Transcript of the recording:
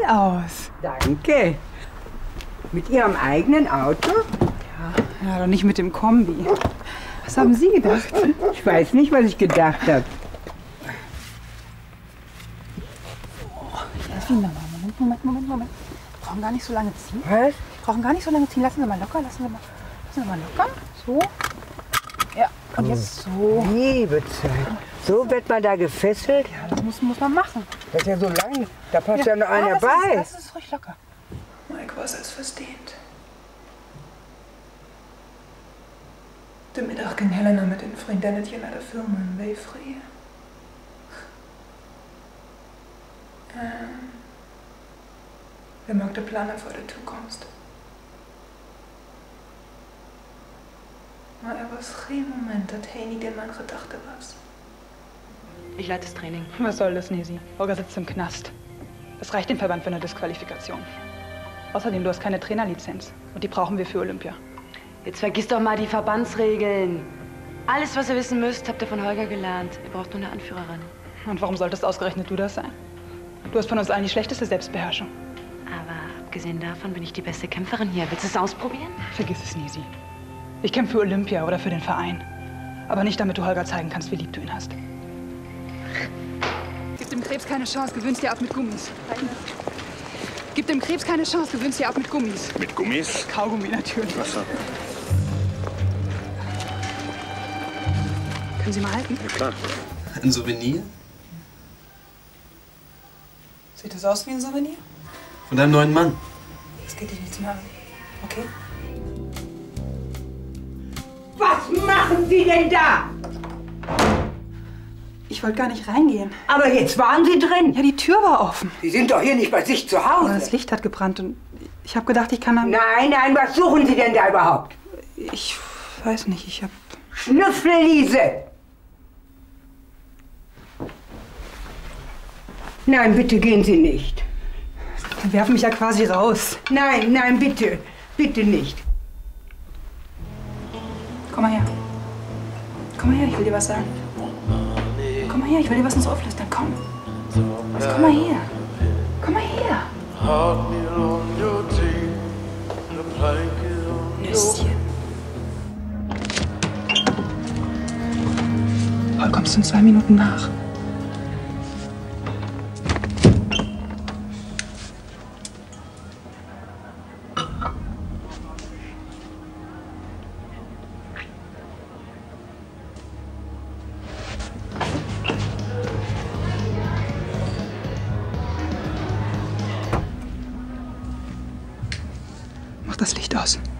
aus. Danke. Mit Ihrem eigenen Auto? Ja, doch nicht mit dem Kombi. Was haben Sie gedacht? Ich weiß nicht, was ich gedacht habe. Moment. Wir brauchen gar nicht so lange ziehen. Was? Wir brauchen gar nicht so lange ziehen. Lassen Sie mal locker, lassen Sie mal locker. So. Ja, und jetzt so. Liebe Zeit. So wird man da gefesselt? Ja, das muss man machen. Das ist ja so lang. Da passt ja noch einer bei. Lass es ruhig locker. Maar ik was het versteend. De middag ging Helena met een vriendinnetje naar de film in Weefvrije. We maakten plannen voor de toekomst. Maar er was geen moment dat hij niet in mijn gedachten was. Ich leite das Training. Was soll das, Nisi? Olga sitzt im Knast. Das reicht dem Verband für eine Disqualifikation. Außerdem, du hast keine Trainerlizenz. Und die brauchen wir für Olympia. Jetzt vergiss doch mal die Verbandsregeln. Alles, was ihr wissen müsst, habt ihr von Holger gelernt. Ihr braucht nur eine Anführerin. Und warum solltest ausgerechnet du das sein? Du hast von uns allen die schlechteste Selbstbeherrschung. Aber abgesehen davon bin ich die beste Kämpferin hier. Willst du es ausprobieren? Vergiss es, Nisi. Ich kämpfe für Olympia oder für den Verein. Aber nicht, damit du Holger zeigen kannst, wie lieb du ihn hast. Gib dem Krebs keine Chance, gewöhnst dir ab mit Gummis. Gib dem Krebs keine Chance, gewöhnst dir ab mit Gummis. Mit Gummis? Kaugummi natürlich. Ach so. Können Sie mal halten? Ja, klar. Ein Souvenir? Sieht es aus wie ein Souvenir? Von deinem neuen Mann. Das geht dich nichts mehr an. Okay? Was machen Sie denn da? Ich wollte gar nicht reingehen. Aber jetzt waren Sie drin. Ja, die Tür war offen. Sie sind doch hier nicht bei sich zu Aber Hause. das Licht hat gebrannt und ich habe gedacht, ich kann dann... Nein, was suchen Sie denn da überhaupt? Ich weiß nicht, ich habe... Schnüffellise! Nein, bitte gehen Sie nicht. Die werfen mich ja quasi raus. Nein, bitte. Bitte nicht. Komm mal her. Komm mal her, ich will dir was sagen. Komm mal her, ich will dir was ins Ohr flüstern. Komm. Was, komm mal her. Komm mal her. Nüsschen. Paul, kommst du in 2 Minuten nach? Mach das Licht aus.